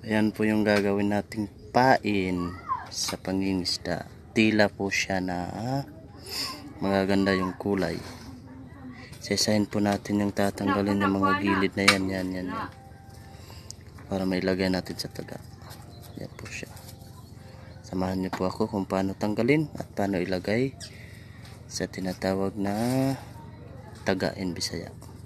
Ayan po yung gagawin nating pain sa pangingisda. Tila po siya na magaganda yung kulay. Sesahin po natin yung tatanggalin yung mga gilid na yan. Para mailagay natin sa taga. Yan po siya. Samahan niyo po ako kung paano tanggalin at paano ilagay sa tinatawag na taga in Bisaya.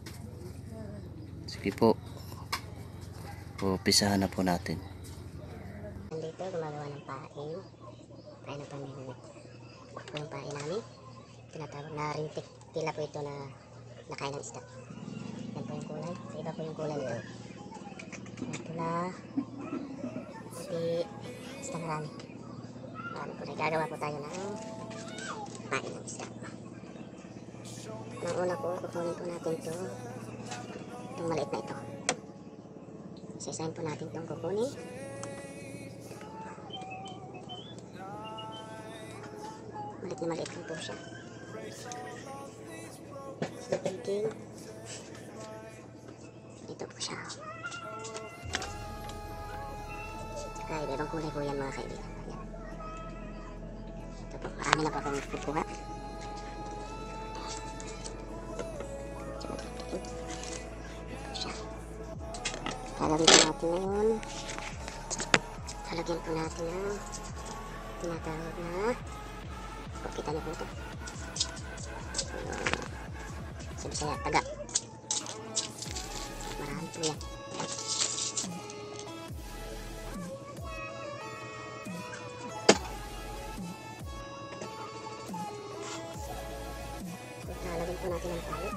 Sige po. Pisahan na po natin. Dito gumagawa ng pain. Pain ng pamilya. Ito yung pain namin. Tinatawag na rintik. Tila po ito na nakain ng isda. Yan po yung kulay. Sa iba po yung kulay nito. Pula. Puti. Basta marami. Marami po na. Gagawa po tayo ng pain ng isda. Ang una po, kukunin po natin ito. Itong maliit na ito. Isasahin po natin itong kukunin. Maliit lang po siya. So, thinking. Dito po siya. Saka ibang kulay po yan mga kaibigan. Ayan. Ito po. Marami na po akong kukuha. Lalagyan po natin ngayon. Lalagyan po natin ang tinatawag na kita niyo po ito. Sa Bisaya, taga. Marami po yan. Lalagyan po natin ang palo.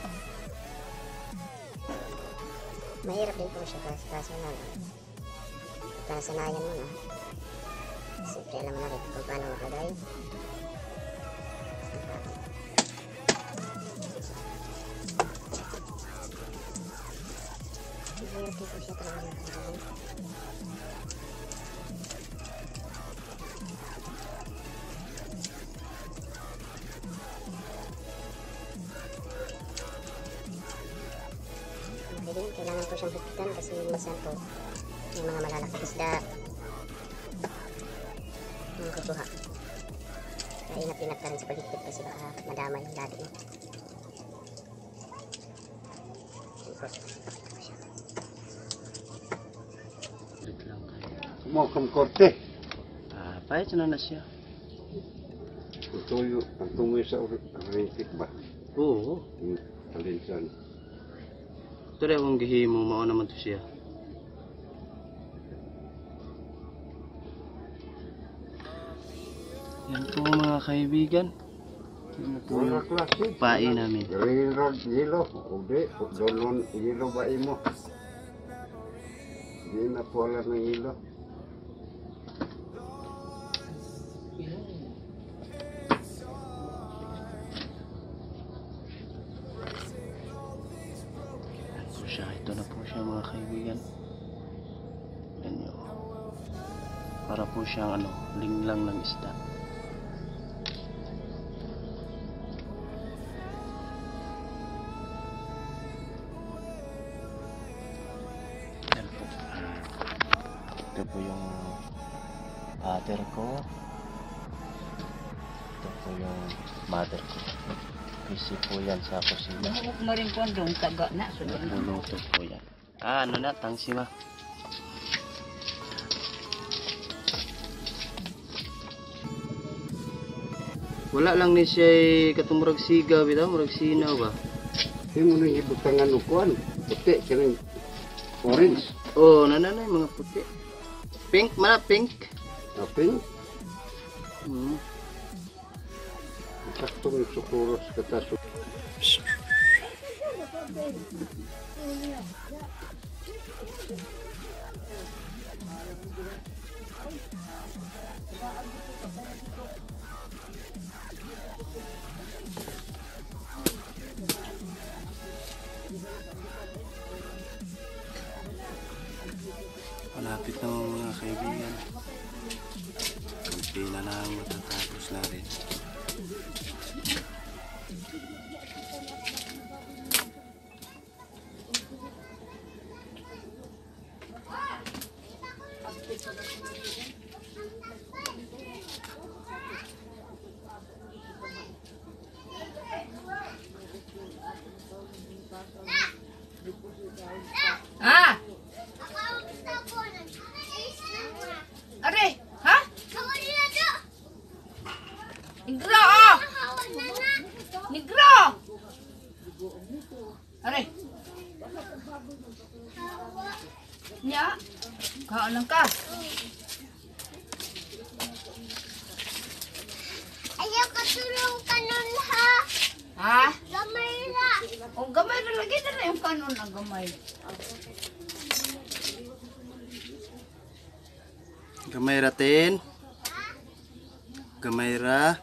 Mahirap din po siya kaso na nasanayan mo na. Siyempre alam mo na rin kung paano maglagay. Mahirap din po siya talaga maglagay. Kailangan po siyang higpitan kasi minsan po may mga malalaking isda yung kukuha. Kaya ingat-ingat ka rin sa paghigpit kasi baka madama yung lalim mo. Sumakang korte. Pahit na siya. Ang tumoy sa rintik ba? Oo. Talinsan. Ito rin akong gihimo, mao naman to siya. Yan po mga kaibigan. Yan po yung pain namin. Rirag yelo. Udi. Doon yelo ba imo? Hindi na po alam ng yelo. Ito na po siya mga kaibigan. Yan yun. Para po siyang linglang ng isda. Yan po. Ito po yung father ko. Ito po yung mother ko. Busy po yan sa kusina. Mahulog mo rin po ang doon taga na. Luluto po yan. Ano na, tangsi ma. Wala lang ni siya katumurag siga, bitaw, murag sinaw ba? Hindi mo nang ibutangan ukuan. Puti, kiring orange. Oh, nananay, mga puti. Pink, mana pink. Aping. Saktong sukuros kataso. Malapit na mga kaibigan. Kunti na lang matatapos na rin. Kaon ka. Ayaw ka tulong kanon ha. Ha? Gamay na. O gamay na lagi na yung kanon ang gamay. Gamay ratin. Gamay ra.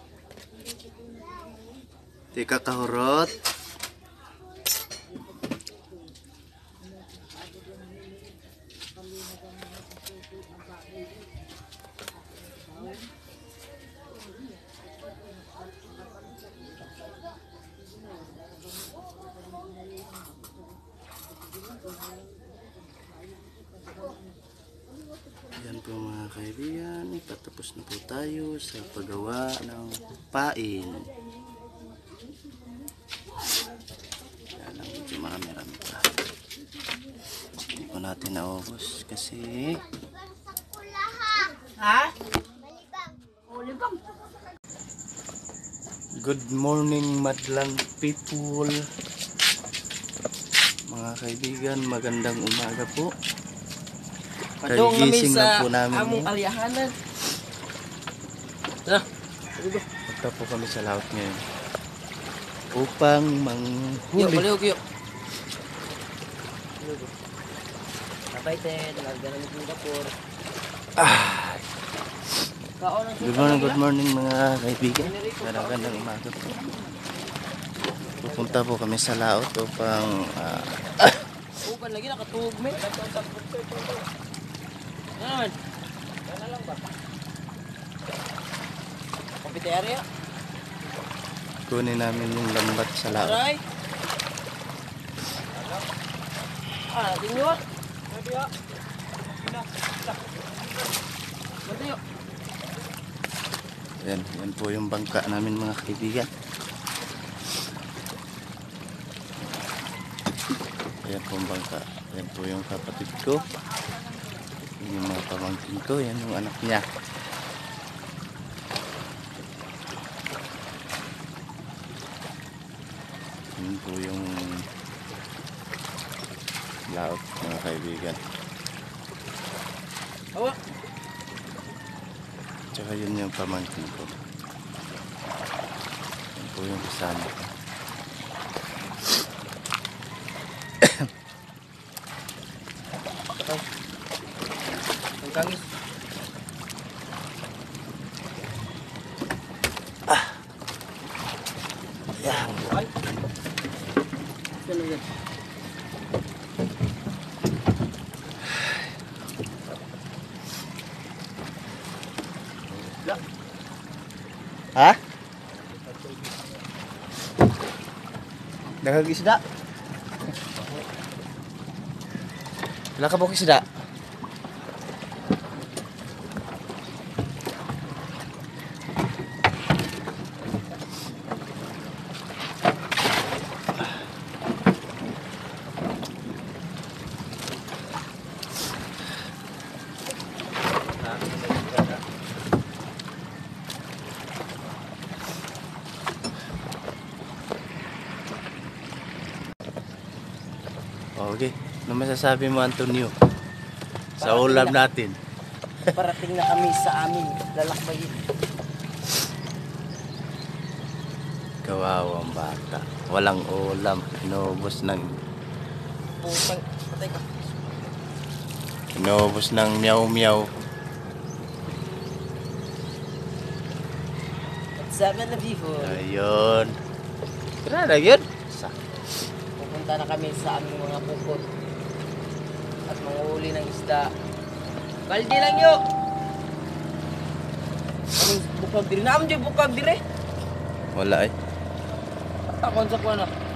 Di ka kahurot. Yan po mga kaibigan, patapos na po tayo sa paggawa ng pain. Yan lang, medyo marami-rami pa. Hindi po natin naubos kasi Ha? O libang. good morning madlang people. Mga kaibigan, magandang umaga po. Padong kami Kagising lang sa po namin. among alyahanan. Tara. Punta po kami sa laut ngayon upang Yo, manghuli. baliw kayo. Tapay te, nalagyan namin yung kapor. Kaon ang Good morning mga kaibigan. Magandang umaga po. Pupunta po kami sa laut upang upan lagi nakatug me. Yan. Yan lang ba? Kompite area. kunin namin yung lambat sa laut. Aray. Tingyo. Matiyo. Matiyo. Yan po yung bangka namin mga kaibigan. Yan po yung bangka. Yan po yung kapatid ko. Yan yung mga pamangkin ko. Yan yung anak niya. Yan po yung laot mga kaibigan. Awa. Tsaka yun yung pamangkin ko. Yan po yung kasama ko. Ang kangis. Yan. Ay. Ano yan? Ha? Daghang isda. Wala ka bukis isda. Okay. Ano masasabi mo, Antonio? Sa ulam natin. Parating na kami sa aming lalakbayin. Kawawang bata. Walang ulam. Inubos ng Patay ka. meow-meow. Seven na people. Ayun. Kaya na yun. Pupunta na kami sa aming mga bukod at manguhuli ng isda. Baldi lang yo! Anong bukag diri? Naam dyan bukag diri? Wala eh. Takon sa kuwan na.